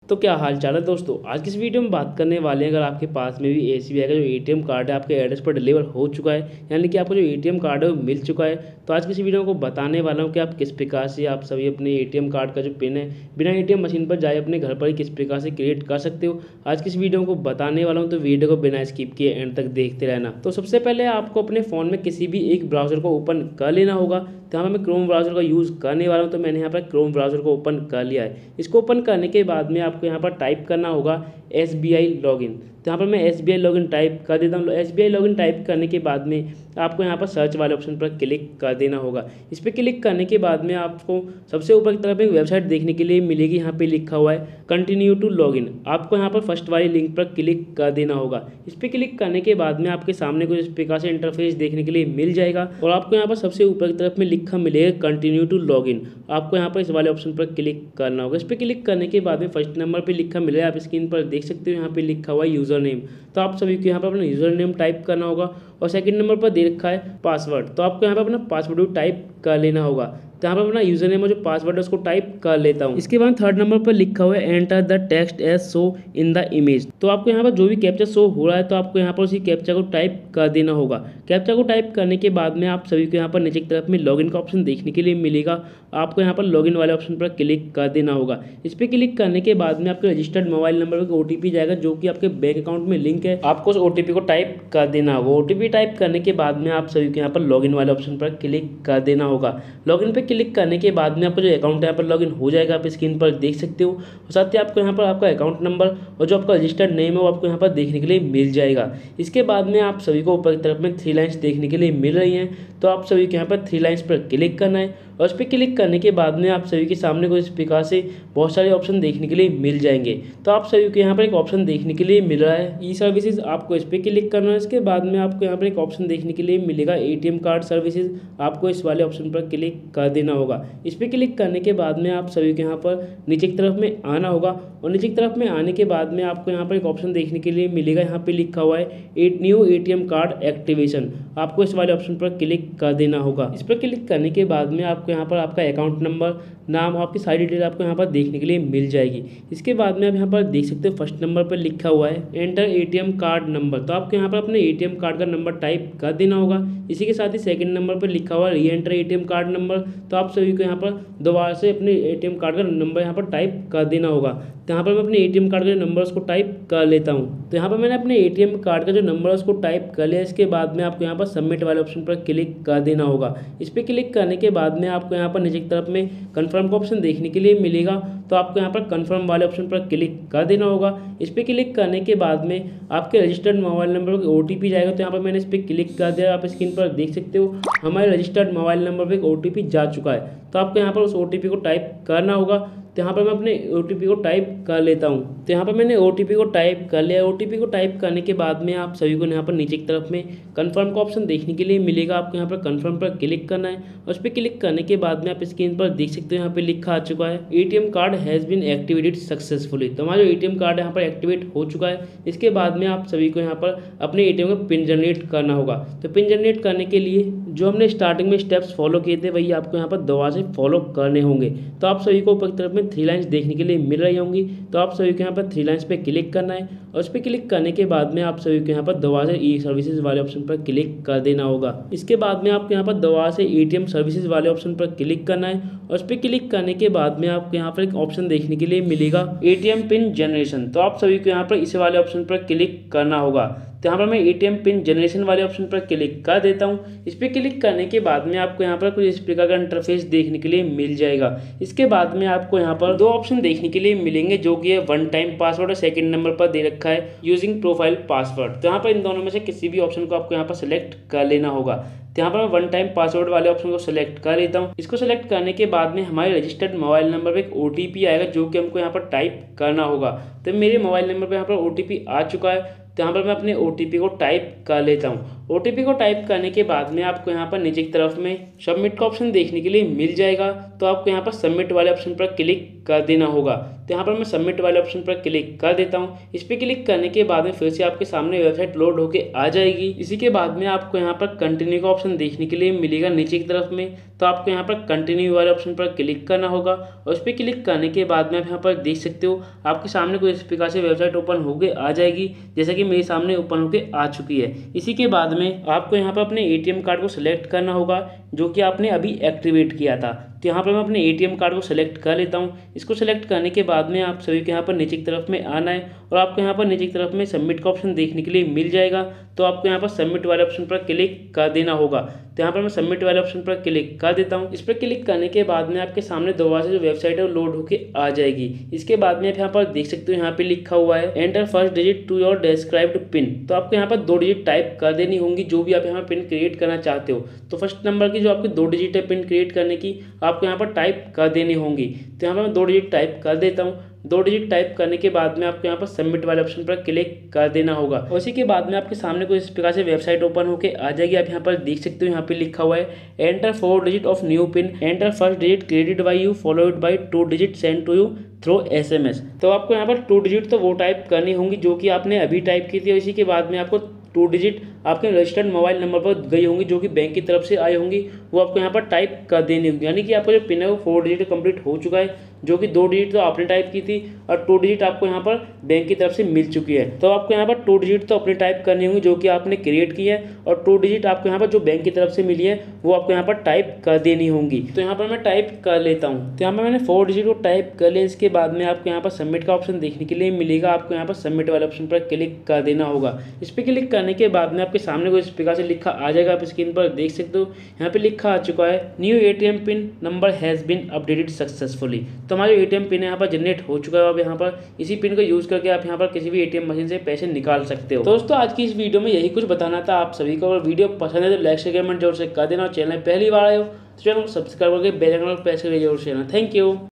तो क्या हाल चाल है दोस्तों। आज की इस वीडियो में बात करने वाले हैं, अगर आपके पास में भी एसबीआई का जो एटीएम कार्ड है आपके एड्रेस पर डिलीवर हो चुका है, यानी कि आपको जो एटीएम कार्ड है वो मिल चुका है, तो आज की इस वीडियो में को बताने वाला हूं कि आप किस प्रकार से आप सभी अपने एटीएम कार्ड का जो पिन है बिना एटीएम मशीन पर जाए अपने घर पर ही किस प्रकार से क्रिएट कर सकते हो। आज की इस वीडियो को बताने वाला हूँ, तो वीडियो को बिना स्किप किए एंड तक देखते रहना। तो सबसे पहले आपको अपने फ़ोन में किसी भी एक ब्राउज़र को ओपन कर लेना होगा। तो यहाँ पर मैं क्रोम ब्राउज़र का यूज़ करने वाला हूँ, तो मैंने यहाँ पर क्रोम ब्राउज़र को ओपन कर लिया है। इसको ओपन करने के बाद में आपको यहाँ पर टाइप करना होगा SBI लॉगिन। तो यहाँ पर मैं SBI लॉगिन टाइप कर देता हूँ। SBI लॉगिन टाइप करने के बाद में आपको यहाँ पर सर्च वाले ऑप्शन पर क्लिक कर देना होगा। इस पर क्लिक करने के बाद में आपको सबसे ऊपर की तरफ एक वेबसाइट देखने के लिए मिलेगी। यहाँ पे लिखा हुआ है कंटिन्यू टू लॉगिन। आपको यहाँ पर फर्स्ट वाली लिंक पर क्लिक कर देना होगा। इस पर क्लिक करने के बाद में आपके सामने कुछ इस प्रकार से इंटरफेस देखने के लिए मिल जाएगा और आपको यहाँ पर सबसे ऊपर की तरफ में लिखा मिलेगा कंटिन्यू टू लॉगिन। आपको यहाँ पर इस वाले ऑप्शन पर क्लिक करना होगा। इस पर क्लिक करने के बाद में फर्स्ट नंबर पर लिखा मिलेगा, आप स्क्रीन पर देख सकते हो। यहाँ पे लिखा हुआ है यूज़र नेम। तो आप सभी को यहाँ पर अपना यूज़र नेम टाइप करना होगा और सेकंड नंबर पर दे रखा है पासवर्ड। तो आपको यहाँ पर अपना पासवर्ड टाइप कर लेना होगा। तो यहाँ पर अपना यूज़र नेम और जो पासवर्ड है उसको टाइप कर लेता हूँ। इसके बाद थर्ड नंबर पर लिखा हुआ है enter the text as show in the image. तो आपको यहाँ पर जो भी कैप्चा शो हो रहा है तो आपको यहाँ पर उसी कैप्चा को टाइप कर देना होगा। कैप्चा को टाइप करने के बाद में आप सभी को यहाँ पर नीचे की तरफ में लॉगिन का ऑप्शन देखने के लिए मिलेगा। आपको यहाँ पर लॉगिन वाले ऑप्शन पर क्लिक कर देना होगा। इस पर क्लिक करने के बाद में आपके रजिस्टर्ड मोबाइल नंबर पर OTP जाएगा, जो कि आपके बैंक अकाउंट में लिंक है। आपको उस OTP को टाइप कर देना होगा। OTP टाइप करने के बाद में आप सभी को यहाँ पर लॉगिन वाले ऑप्शन पर क्लिक कर देना होगा। लॉगिन पे क्लिक करने के बाद में आपका जो अकाउंट यहाँ पर लॉगिन हो जाएगा, आप स्क्रीन पर देख सकते हो। और साथ ही आपको यहाँ पर आपका अकाउंट नंबर और जो आपका रजिस्टर्ड नेम है वो आपको यहाँ पर देखने के लिए मिल जाएगा। इसके बाद में आप सभी को ऊपर की तरफ में 3 लाइन्स देखने के लिए मिल रही हैं। तो आप सभी को यहाँ पर 3 लाइन्स पर क्लिक करना है और उस पर क्लिक करने के बाद में आप सभी के सामने को इस प्रकार से बहुत सारे ऑप्शन देखने के लिए मिल जाएंगे। तो आप सभी को यहाँ पर एक ऑप्शन देखने के लिए मिल रहा है ई सर्विसेज, आपको इस पर क्लिक करना है। इसके बाद में आपको यहाँ पर एक ऑप्शन देखने के लिए मिलेगा ATM कार्ड सर्विसेज, आपको इस वाले ऑप्शन पर क्लिक कर देना होगा। इस पर क्लिक करने के बाद में आप सभी को यहाँ पर नीचे की तरफ में आना होगा और नीचे की तरफ में आने के बाद में आपको यहाँ पर एक ऑप्शन देखने के लिए मिलेगा। यहाँ पे लिखा हुआ है न्यू ATM कार्ड एक्टिवेशन, आपको इस वाले ऑप्शन पर क्लिक कर देना होगा। इस पर क्लिक करने के बाद में आपको यहाँ पर आपका अकाउंट नंबर, नाम, आपकी सारी डिटेल आपको यहाँ पर देखने के लिए मिल जाएगी। इसके बाद में आप यहाँ पर देख सकते हो फर्स्ट नंबर पर लिखा हुआ है एंटर ATM कार्ड नंबर। तो आपको यहाँ पर अपने ATM कार्ड का नंबर टाइप कर देना होगा। इसी के साथ ही सेकंड नंबर पर लिखा हुआ है री एंटर ATM कार्ड नंबर। तो आप सभी को यहाँ पर दोबारा से अपने ATM कार्ड का नंबर यहाँ पर टाइप कर देना होगा। तो यहाँ पर मैं अपने ATM कार्ड के नंबर उसको टाइप कर लेता हूँ। तो यहाँ पर मैंने अपने ATM कार्ड का जो नंबर है उसको टाइप कर लिया। इसके बाद में आपको यहाँ पर सबमिट वाले ऑप्शन पर क्लिक कर देना होगा। इस पर क्लिक करने के बाद में आपको यहाँ पर नीचे की तरफ में कन्फर्म का ऑप्शन देखने के लिए मिलेगा। तो आपको यहाँ पर कन्फर्म वाले ऑप्शन पर क्लिक कर देना होगा। इस पर क्लिक करने के बाद में आपके रजिस्टर्ड मोबाइल नंबर पर OTP जाएगा। तो यहाँ पर मैंने इस पर क्लिक कर दिया, आप स्क्रीन पर देख सकते हो हमारे रजिस्टर्ड मोबाइल नंबर पर OTP जा चुका है। तो आपको यहाँ पर उस OTP को टाइप करना होगा। तो यहाँ पर मैं अपने OTP को टाइप कर लेता हूँ। तो यहाँ पर मैंने OTP को टाइप कर लिया। OTP को टाइप करने के बाद में आप सभी को यहाँ पर नीचे की तरफ में कन्फर्म का ऑप्शन देखने के लिए मिलेगा। आपको यहाँ पर कन्फर्म पर क्लिक करना है और उस पर क्लिक करने के बाद में आप स्क्रीन पर देख सकते हो यहाँ पे लिखा आ चुका है ATM card has been activated successfully. तो हमारा जो ATM कार्ड यहाँ पर एक्टिवेट हो चुका है। इसके बाद में आप सभी को यहाँ पर अपने ATM का पिन जनरेट करना होगा। तो पिन जनरेट करने के लिए जो हमने स्टार्टिंग में स्टेप्स फॉलो किए थे वही आपको यहाँ पर दोबारा से फॉलो करने होंगे। तो आप सभी को ऊपर की तरफ में 3 लाइन्स देखने के लिए मिल रही होंगी। तो आप सभी को यहाँ पर 3 लाइन्स पे क्लिक करना है और उस पर क्लिक करने के बाद में आप सभी को यहाँ पर दोबारा से ई सर्विसेज वाले ऑप्शन पर क्लिक कर देना होगा। इसके बाद में आपको यहाँ पर दोबारा से ATM सर्विसेज वाले ऑप्शन पर क्लिक करना है और उस पर क्लिक करने के बाद में आपको यहाँ पर एक ऑप्शन देखने के लिए मिलेगा ATM पिन जनरेशन। तो आप सभी को यहाँ पर इस वाले ऑप्शन पर क्लिक करना होगा। तो यहाँ पर मैं ATM पिन जनरेशन वाले ऑप्शन पर क्लिक कर देता हूँ। इस पर क्लिक करने के बाद में आपको यहाँ पर कुछ इस प्रकार का इंटरफेस देखने के लिए मिल जाएगा। इसके बाद में आपको यहाँ पर 2 ऑप्शन देखने के लिए मिलेंगे, जो कि है वन टाइम पासवर्ड और सेकंड नंबर पर दे रखा है यूजिंग प्रोफाइल पासवर्ड। तो यहाँ पर इन दोनों में से किसी भी ऑप्शन को आपको यहाँ पर सेलेक्ट कर लेना होगा। तो यहाँ पर मैं वन टाइम पासवर्ड वाले ऑप्शन को सेलेक्ट कर लेता हूँ। इसको सेलेक्ट करने के बाद में हमारे रजिस्टर्ड मोबाइल नंबर पर एक OTP आएगा, जो कि हमको यहाँ पर टाइप करना होगा। तो मेरे मोबाइल नंबर पर यहाँ पर OTP आ चुका है। तो यहाँ पर मैं अपने OTP को टाइप कर लेता हूँ OTP को टाइप करने के बाद में आपको यहाँ पर नीचे की तरफ में सबमिट का ऑप्शन देखने के लिए मिल जाएगा। तो आपको यहाँ पर सबमिट वाले ऑप्शन पर क्लिक कर देना होगा। तो यहाँ पर मैं सबमिट वाले ऑप्शन पर क्लिक कर देता हूँ। इस पर क्लिक करने के बाद में फिर से आपके सामने वेबसाइट लोड होकर आ जाएगी। इसी के बाद में आपको यहाँ पर कंटिन्यू का ऑप्शन देखने के लिए मिलेगा नीचे की तरफ में। तो आपको यहाँ पर कंटिन्यू वाले ऑप्शन पर क्लिक करना होगा और उस पर क्लिक करने के बाद में आप यहाँ पर देख सकते हो आपके सामने कोई इस प्रकार से वेबसाइट ओपन होकर आ जाएगी, जैसा कि मेरे सामने ओपन होकर आ चुकी है। इसी के बाद में आपको यहाँ पर अपने ATM कार्ड को सिलेक्ट करना होगा जो कि आपने अभी एक्टिवेट किया था। तो यहाँ पर मैं अपने ATM कार्ड को सिलेक्ट कर लेता हूँ। इसको सिलेक्ट करने के बाद में आप सभी को यहाँ पर नीचे की तरफ में आना है और आपको यहाँ पर नीचे की तरफ में सबमिट का ऑप्शन देखने के लिए मिल जाएगा। तो आपको यहाँ पर सबमिट वाले ऑप्शन पर क्लिक कर देना होगा। तो यहाँ पर मैं सबमिट वाले ऑप्शन पर क्लिक कर देता हूँ। इस पर क्लिक करने के बाद में आपके सामने दोबारा से जो वेबसाइट है वो लोड होकर आ जाएगी। इसके बाद में आप यहाँ पर देख सकते हो यहाँ पे लिखा हुआ है enter first digit to your described pin. तो आपको यहाँ पर 2 डिजिट टाइप कर देनी होंगी जो भी आप यहाँ पर पिन क्रिएट करना चाहते हो। तो फर्स्ट नंबर की जो आपकी 2 डिजिट है पिन क्रिएट करने की आपको यहाँ पर टाइप कर देनी होंगी। तो यहाँ पर मैं 2 डिजिट टाइप कर देता हूँ। 2 डिजिट टाइप करने के बाद में आपको यहाँ पर सबमिट वाले ऑप्शन पर क्लिक कर देना होगा। उसी के बाद में आपके सामने कोई इस प्रकार से वेबसाइट ओपन होकर आ जाएगी। आप यहाँ पर देख सकते हो यहाँ पे लिखा हुआ है enter 4 digit of new pin, enter first digit credit by you followed by 2 digit send to you through SMS। तो आपको यहाँ पर 2 डिजिट तो वो टाइप करनी होंगी जो कि आपने अभी टाइप की थी और इसी के बाद में आपको 2 डिजिट आपके रजिस्टर्ड मोबाइल नंबर पर गई होंगी जो कि बैंक की तरफ से आई होंगी, वो आपको यहाँ पर टाइप कर देनी होगी। यानी कि आपका जो पिन है वो 4 डिजिट कंप्लीट हो चुका है, जो कि 2 डिजिट तो आपने टाइप की थी और 2 डिजिट आपको यहाँ पर बैंक की तरफ से मिल चुकी है। तो आपको यहाँ पर 2 डिजिट तो अपनी टाइप करनी होंगी जो कि आपने क्रिएट की है और 2 डिजिट आपको यहाँ पर जो बैंक की तरफ से मिली है वो आपको यहाँ पर टाइप कर देनी होंगी। तो यहाँ पर मैं टाइप कर लेता हूँ। तो यहाँ पर मैंने 4 डिजिट को टाइप कर लिया। इसके बाद में आपको यहाँ पर सबमिट का ऑप्शन देखने के लिए मिलेगा। आपको यहाँ पर सबमिट वाले ऑप्शन पर क्लिक कर देना होगा। इस पर क्लिक करने के बाद में आपके सामने कोई इस प्रकार से लिखा आ जाएगा। आप स्क्रीन पर देख सकते हो यहाँ पे लिखा आ चुका है new ATM pin number has been updated successfully. तो हमारा ATM पिन यहाँ पर जनरेट हो चुका है। अब यहाँ पर इसी पिन को यूज़ करके आप यहाँ पर किसी भी ATM मशीन से पैसे निकाल सकते हो। तो दोस्तों आज की इस वीडियो में यही कुछ बताना था आप सभी को। अगर वीडियो पसंद है तो लाइक शेयर कमेंट जरूर से कर देना और चैनल पहली बार आए हो तो चैनल को सब्सक्राइब करके बेल आइकन पर प्रेस करके जरूर से। Thank you.